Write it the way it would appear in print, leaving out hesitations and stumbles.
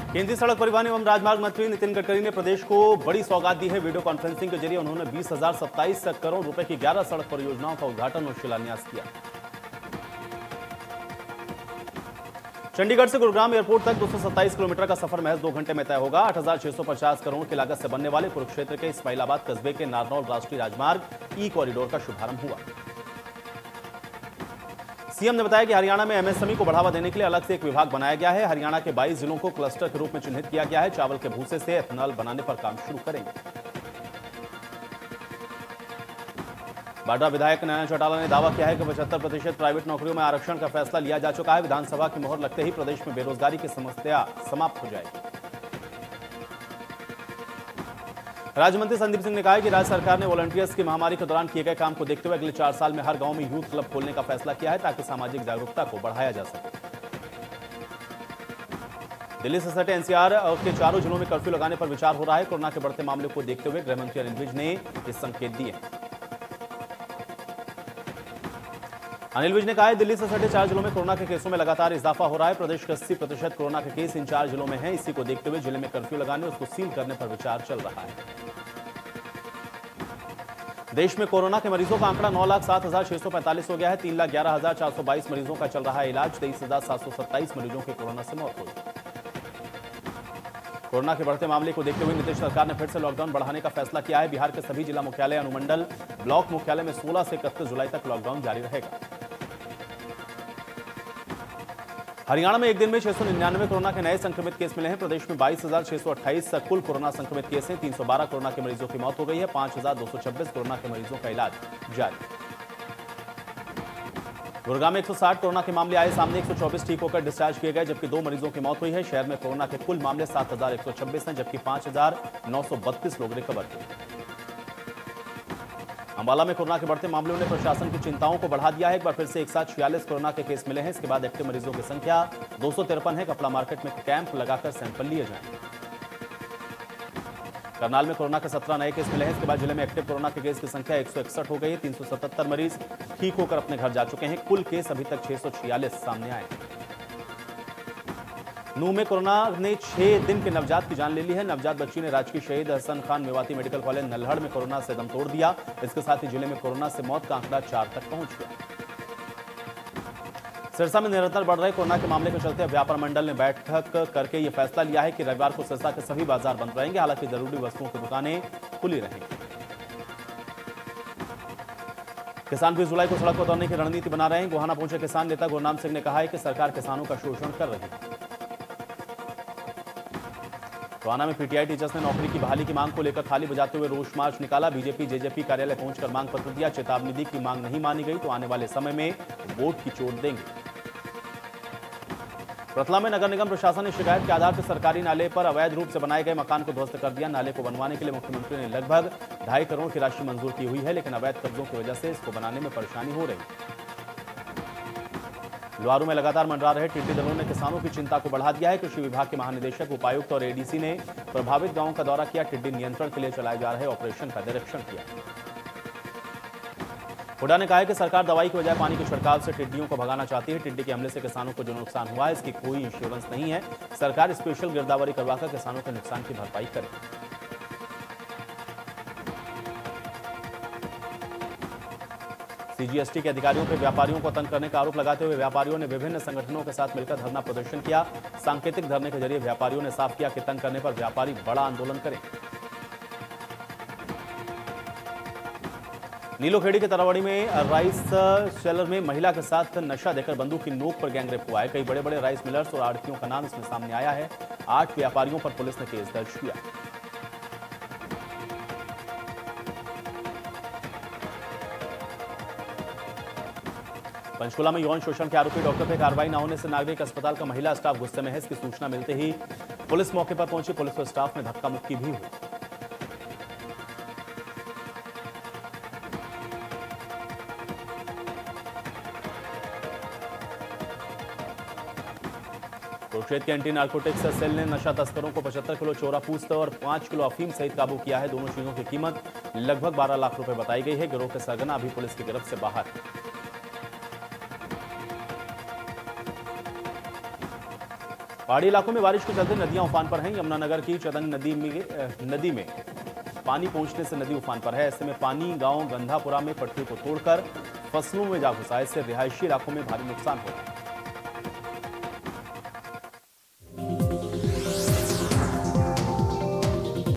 केंद्रीय सड़क परिवहन एवं राजमार्ग मंत्री नितिन गडकरी ने प्रदेश को बड़ी सौगात दी है। वीडियो कॉन्फ्रेंसिंग के जरिए उन्होंने 20,027 करोड़ रुपए की 11 सड़क परियोजनाओं का उद्घाटन और शिलान्यास किया। चंडीगढ़ से गुरुग्राम एयरपोर्ट तक 227 किलोमीटर का सफर महज 2 घंटे में तय होगा। 8,650 करोड़ की लागत से बनने वाले कुरुक्षेत्र के इस्माइलाबाद कस्बे के नारनौल राष्ट्रीय राजमार्ग ई कॉरिडोर का शुभारंभ हुआ। सीएम ने बताया कि हरियाणा में एमएसएमई को बढ़ावा देने के लिए अलग से एक विभाग बनाया गया है। हरियाणा के 22 जिलों को क्लस्टर के रूप में चिन्हित किया गया है। चावल के भूसे से एथेनॉल बनाने पर काम शुरू करेंगे। बाड्रा विधायक नैना चौटाला ने दावा किया है कि 75% प्राइवेट नौकरियों में आरक्षण का फैसला लिया जा चुका है। विधानसभा की मोहर लगते ही प्रदेश में बेरोजगारी की समस्या समाप्त हो जाएगी। राज्य मंत्री संदीप सिंह ने कहा है कि राज्य सरकार ने वॉलंटियर्स की महामारी के दौरान किए गए काम को देखते हुए अगले 4 साल में हर गांव में यूथ क्लब खोलने का फैसला किया है ताकि सामाजिक जागरूकता को बढ़ाया जा सके। दिल्ली से सटे एनसीआर के चारों जिलों में कर्फ्यू लगाने पर विचार हो रहा है। कोरोना के बढ़ते मामले को देखते हुए गृहमंत्री अनिल विज ने ये संकेत दिए। अनिल विज ने कहा है दिल्ली से सटे 4 जिलों में कोरोना के केसों में लगातार इजाफा हो रहा है। प्रदेश के 80% कोरोना के केस इन 4 जिलों में हैं। इसी को देखते हुए जिले में कर्फ्यू लगाने उसको सील करने पर विचार चल रहा है। देश में कोरोना के मरीजों का आंकड़ा 9,07,645 हो गया है। 3,11,422 मरीजों का चल रहा है इलाज। 23,727 मरीजों की कोरोना से मौत हुई। कोरोना के बढ़ते मामले को देखते हुए नीतीश सरकार ने फिर से लॉकडाउन बढ़ाने का फैसला किया है। बिहार के सभी जिला मुख्यालय, अनुमंडल, ब्लॉक मुख्यालय में 16 से 31 जुलाई तक लॉकडाउन जारी रहेगा। हरियाणा में एक दिन में 699 कोरोना के नए संक्रमित केस मिले हैं। प्रदेश में 22,628 कुल कोरोना संक्रमित केस हैं। 312 कोरोना के मरीजों की मौत हो गई है। 5,226 कोरोना के मरीजों का इलाज जारी। गुरुग्राम में 160 कोरोना के मामले आए सामने। 124 ठीक होकर डिस्चार्ज किए गए, जबकि 2 मरीजों की मौत हुई है। शहर में कोरोना के कुल मामले 7,126 हैं, जबकि 5,932 लोग रिकवर हुए। अंबाला में कोरोना के बढ़ते मामलों ने प्रशासन की चिंताओं को बढ़ा दिया है। एक बार फिर से एक साथ 46 कोरोना के केस मिले हैं। इसके बाद एक्टिव मरीजों की संख्या 253 है। कपड़ा मार्केट में कैंप लगाकर सैंपल लिए जाएंगे। करनाल में कोरोना के 17 नए केस मिले हैं। इसके बाद जिले में एक्टिव कोरोना के केस की संख्या 161 हो गई है। 377 मरीज ठीक होकर अपने घर जा चुके हैं। कुल केस अभी तक 646 सामने आए। नूह में कोरोना ने 6 दिन के नवजात की जान ले ली है। नवजात बच्ची ने राजकीय शहीद हसन खान मेवाती मेडिकल कॉलेज नल्हड़ में कोरोना से दम तोड़ दिया। इसके साथ ही जिले में कोरोना से मौत का आंकड़ा 4 तक पहुंच गया। सिरसा में निरंतर बढ़ रहे कोरोना के मामले के चलते व्यापार मंडल ने बैठक करके यह फैसला लिया है कि रविवार को सिरसा के सभी बाजार बंद रहेंगे। हालांकि जरूरी वस्तुओं की दुकानें खुली रहेंगी। किसान 20 जुलाई को सड़क पर उतरने की रणनीति बना रहे हैं। गोहाना पहुंचे किसान नेता गुरनाम सिंह ने कहा है कि सरकार किसानों का शोषण कर रही है। गोहाना में पीटीआई टीचर्स ने नौकरी की बहाली की मांग को लेकर थाली बजाते हुए रोष मार्च निकाला। बीजेपी जेजेपी कार्यालय पहुंचकर मांग पत्र दिया। चेतावनी दी कि मांग नहीं मानी गई तो आने वाले समय में वोट की चोट देंगे। रतलाम में नगर निगम प्रशासन ने शिकायत के आधार पर सरकारी नाले पर अवैध रूप से बनाए गए मकान को ध्वस्त कर दिया। नाले को बनवाने के लिए मुख्यमंत्री ने लगभग 2.5 करोड़ की राशि मंजूर की हुई है, लेकिन अवैध कब्जों की वजह से इसको बनाने में परेशानी हो रही है। लुआरू में लगातार मंडरा रहे टिड्डी दलों ने किसानों की चिंता को बढ़ा दिया है। कृषि विभाग के महानिदेशक, उपायुक्त और एडीसी ने प्रभावित गांवों का दौरा किया। टिड्डी नियंत्रण के लिए चलाए जा रहे ऑपरेशन का निरीक्षण किया। हुड्डा ने कहा है कि सरकार दवाई के बजाय पानी के छिड़काव से टिड्डियों को भगाना चाहती है। टिड्डी के हमले से किसानों को जो नुकसान हुआ है इसकी कोई इंश्योरेंस नहीं है। सरकार स्पेशल गिरदावरी करवाकर किसानों के नुकसान की भरपाई करे। सीजीएसटी के अधिकारियों पर व्यापारियों को तंग करने का आरोप लगाते हुए व्यापारियों ने विभिन्न संगठनों के साथ मिलकर धरना प्रदर्शन किया। सांकेतिक धरने के जरिए व्यापारियों ने साफ किया कि तंग करने पर व्यापारी बड़ा आंदोलन करें। नीलोखेड़ी के तरावड़ी में राइस सेलर में महिला के साथ नशा देकर बंदूक की नोक पर गैंगरेप हुआ है। कई बड़े बड़े राइस मिलर्स और आढ़तियों का नाम इसमें सामने आया है। 8 व्यापारियों पर पुलिस ने केस दर्ज किया। पंचकुला में यौन शोषण के आरोपी डॉक्टर पर कार्रवाई न होने से नागरिक अस्पताल का महिला स्टाफ गुस्से में है। इसकी सूचना मिलते ही पुलिस मौके पर पहुंची। पुलिस और स्टाफ में धक्का मुक्की भी हुई। कुरुक्षेत्र के एंटी नार्कोटिक्स सेल ने नशा तस्करों को 75 किलो चोरा पूछते और 5 किलो अफीम सहित काबू किया है। दोनों चीजों की कीमत लगभग 12 लाख रुपए बताई गई है। गिरोह के सरगना अभी पुलिस की गिरफ्त से बाहर है। पहाड़ी इलाकों में बारिश के चलते नदियां उफान पर हैं। यमुनानगर की चदंग नदी में पानी पहुंचने से नदी उफान पर है। ऐसे में पानी गांव गंधापुरा में पटरी को तोड़कर फसलों में जा घुसा। इससे रिहायशी इलाकों में भारी नुकसान हो रहा है।